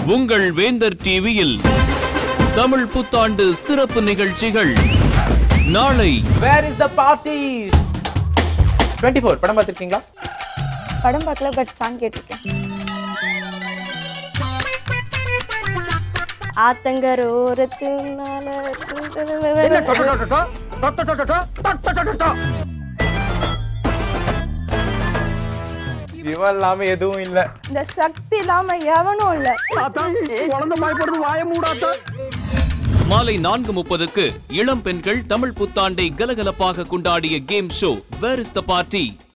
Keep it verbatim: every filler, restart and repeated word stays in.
உங்கள் வேந்தர் டிவியில் தமிழ் புத்தாண்டு சிறப்பு நிகழ்ச்சிகள் நாளை. Where is the party? இருபத்தி நான்கு படம் பார்த்திருக்கீங்களா? படம் பார்க்கல, பட் சாங் கேட்டிருக்கேன். ஆத்தங்கர் ஓரத்தினால இவன் இல்லாம எதுவும் இல்ல. இந்த சக்தி இல்லாம எவனும் இல்ல. மாலை நான்கு முப்பதுக்கு இளம் பெண்கள் தமிழ் புத்தாண்டை கலகலப்பாக கொண்டாடிய game show where is the party.